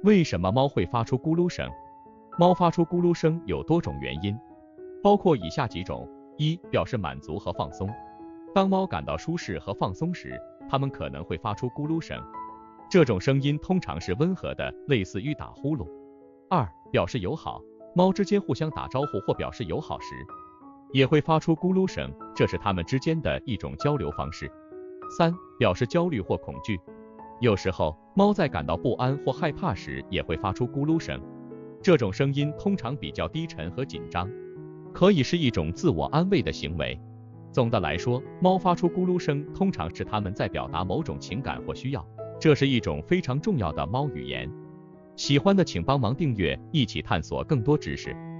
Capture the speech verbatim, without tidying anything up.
为什么猫会发出咕噜声？猫发出咕噜声有多种原因，包括以下几种：一、表示满足和放松。当猫感到舒适和放松时，它们可能会发出咕噜声，这种声音通常是温和的，类似于打呼噜。二、表示友好。猫之间互相打招呼或表示友好时，也会发出咕噜声，这是它们之间的一种交流方式。三、表示焦虑或恐惧。有时候，猫在感到不安或害怕时也会发出咕噜声，这种声音通常比较低沉和紧张，可以是一种自我安慰的行为。总的来说，猫发出咕噜声通常是它们在表达某种情感或需要，这是一种非常重要的猫语言。喜欢的请帮忙订阅，一起探索更多知识。